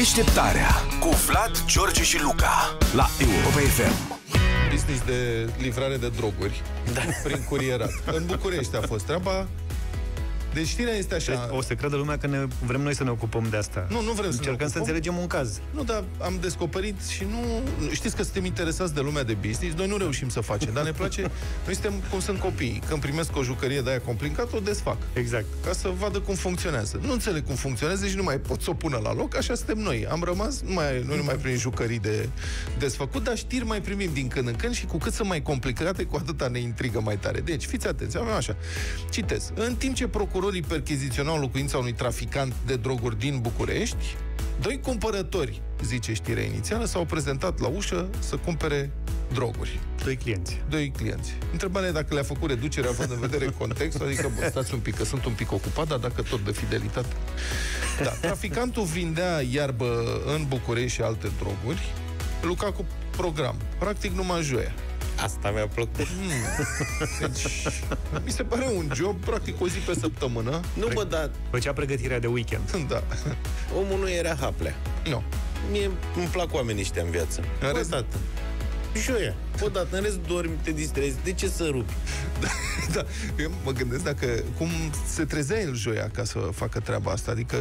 Deșteptarea cu Vlad, George și Luca la Europa FM. Business de livrare de droguri prin curierat. În București a fost treaba. Deci știrea este așa. O să creadă lumea că vrem noi să ne ocupăm de asta. Nu vrem să încercăm să înțelegem un caz. Nu, dar am descoperit și nu... Știți că suntem interesați de lumea de business. Noi nu reușim să facem, dar ne place. Noi suntem cum sunt copiii. Când primesc o jucărie de aia complicată, o desfac. Exact. Ca să vadă cum funcționează. Nu înțeleg cum funcționează și nu mai pot să o pună la loc. Așa suntem noi. Am rămas, noi nu mai primim jucării de desfăcut, dar știri mai primim din când în când și cu cât sunt mai complicate, cu atâta ne intrigă mai tare. Deci, fiți atenți, avem așa. Citez. În timp ce procurorii percheziționau locuința unui traficant de droguri din București, doi cumpărători, zice știrea inițială, s-au prezentat la ușă să cumpere droguri. Doi clienți. Întrebarea e dacă le-a făcut reducerea, având în vedere contextul, adică, bă, stați un pic, că sunt un pic ocupat, dar dacă tot de fidelitate. Da, traficantul vindea iarbă în București și alte droguri, lucra cu program, practic numai joia. Asta mi-a plăcut. Deci, mi se pare un job, practic o zi pe săptămână. Nu, bă, dar făcea pregătirea de weekend. Da. omul nu era haplea. Nu. Mie îmi plac oamenii ăștia în viață. În rest, Odată. Joia. Odată. În rest dormi, te distrezi. De ce să rupi? da. Eu mă gândesc cum se trezea el joia ca să facă treaba asta. Adică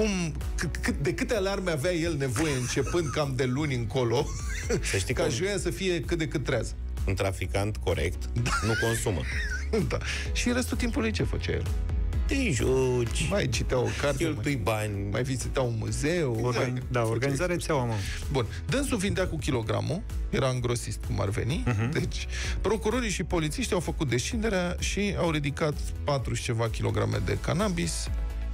de câte alarme avea el nevoie începând cam de luni încolo, să știi ca joia să fie cât de cât trează. Un traficant corect nu consumă. Da. Și restul timpului ce făcea el? Te joci. Mai citea o carte, cheltui bani. Mai vizitea un muzeu. Organiza rețeaua, mă. Bun. Dânsul vindea cu kilogramul, era îngrosist, cum ar veni. Deci, procurorii și polițiștii au făcut descinderea și au ridicat 4 și ceva kilograme de cannabis,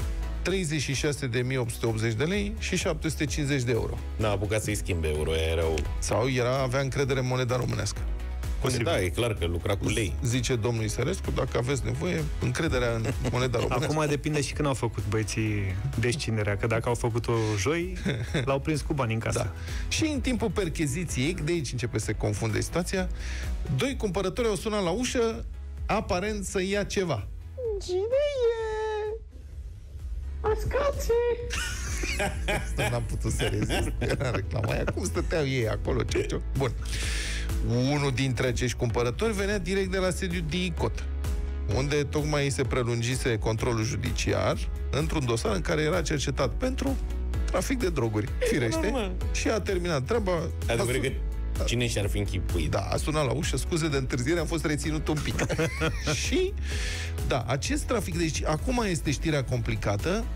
36.880 de lei și 750 de euro. N-a apucat să-i schimbe euro, erau... Sau avea încredere în moneda românească. Da, e clar că lucra cu lei. Zice domnul Isărescu, dacă aveți nevoie, încrederea în moneda românească. Acum depinde și când au făcut băieții descinderea, că dacă au făcut-o joi, l-au prins cu bani în casă. Da. Și în timpul percheziției, de aici începe să se confunde situația, doi cumpărători au sunat la ușă, aparent să ia ceva. Cine e? Ascații! Asta n-am putut să rezist. Era reclama aia. Cum stăteau ei acolo? Bun. Unul dintre acești cumpărători venea direct de la sediul DICOT, unde tocmai se prelungise controlul judiciar într-un dosar în care era cercetat pentru trafic de droguri. Firește. Și a terminat treaba. Adevărat că cine și-ar fi închipuit. Da, a sunat la ușă, scuze de întârziere, am fost reținut un pic. Și, da, acest trafic, deci acum este știrea complicată.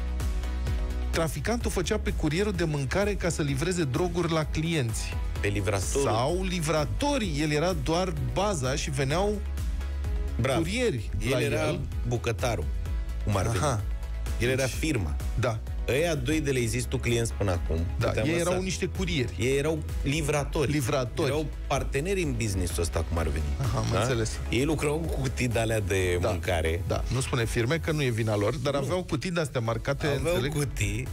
Traficantul făcea pe curierul de mâncare ca să livreze droguri la clienți. Pe livrator. Sau livratori. El era doar baza și veneau curieri. El era bucătarul, cum ar veni. El era firma. Da. Ăia doi de le-ai zis tu clienți până acum. Da, ei erau niște curieri. Ei erau livratori. Erau parteneri în business-ul ăsta, cum ar veni. Am înțeles. Ei lucrau cu cutii de-alea de mâncare. Da, nu spune firme, că nu e vina lor, dar aveau cutii de-astea marcate. Aveau cutii.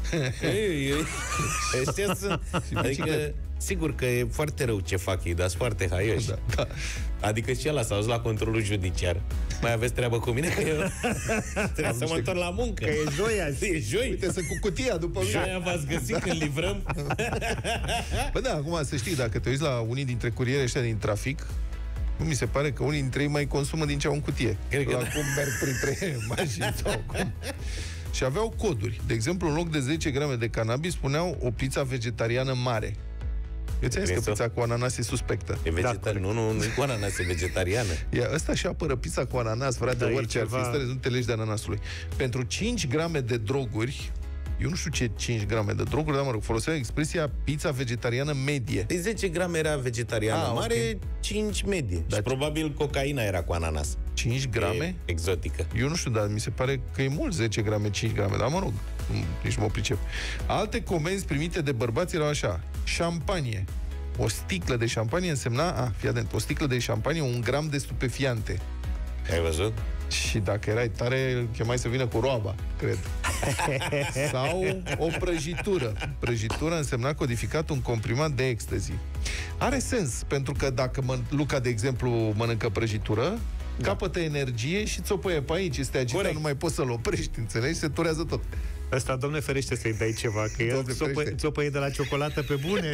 Ăștia sunt... Adică, sigur că e foarte rău ce fac ei, dar sunt foarte haioși. Da. Adică și ăla s-a dus la controlul judiciar. Mai aveți treabă cu mine? Că eu trebuie să mă întorc la muncă. Că e joia. E joi. Uite, sunt cu cutia după mine. Joia v-ați găsit când livrăm. Bă, da, acum să știi, dacă te uiți la unii dintre curierii ăștia din trafic, mi se pare că unii dintre ei mai consumă din ce au în cutie. Cred că cum merg printre mașini sau cum. Și aveau coduri. De exemplu, în loc de 10 grame de cannabis, spuneau o pizza vegetariană mare. Eu ți-am zis că pizza cu ananas e suspectă. E vegetariană. Nu e cu ananas, e vegetariană. Ăsta și apără pizza cu ananas, frate, orice ar fi stare, nu te legi de ananasului. Pentru 5 grame de droguri, eu nu știu ce 5 grame de droguri, dar mă rog, foloseam expresia pizza vegetariană medie. De 10 grame era vegetariană mare, okay. 5 medie. Și probabil cocaina era cu ananas. 5 grame? E exotică. Eu nu știu, dar mi se pare că e mult 10 grame, 5 grame, dar mă rog, nici mă pricep. Alte comenzi primite de bărbați erau așa: șampanie. O sticlă de șampanie însemna, fii atent, o sticlă de șampanie, 1 gram de stupefiante. Ai văzut? Și dacă erai tare, chemai să vină cu roaba, cred. Sau o prăjitură. Prăjitură însemna codificat un comprimat de ecstasy. Are sens, pentru că dacă Luca, de exemplu, mănâncă prăjitură, capătă energie și ți-o păie pe aici, este agitat, nu mai poți să-l oprești, înțelegi? Se turează tot. Ăsta, Doamne ferește să-i dai ceva, că el ți-o păie de la ciocolată pe bune.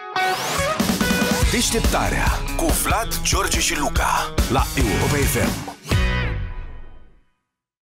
Deșteptarea cu Vlad, George și Luca la Europa FM.